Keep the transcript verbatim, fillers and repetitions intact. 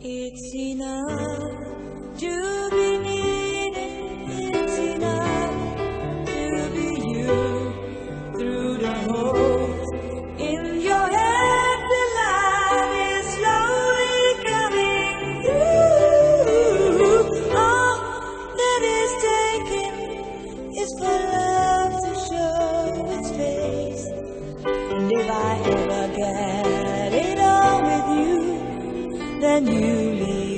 It's enough to be needed. It's enough to be you. Through the holes in your head, the light is slowly coming through. All that is taken is for love to show its face. And if I ever get it on with you, then you leave.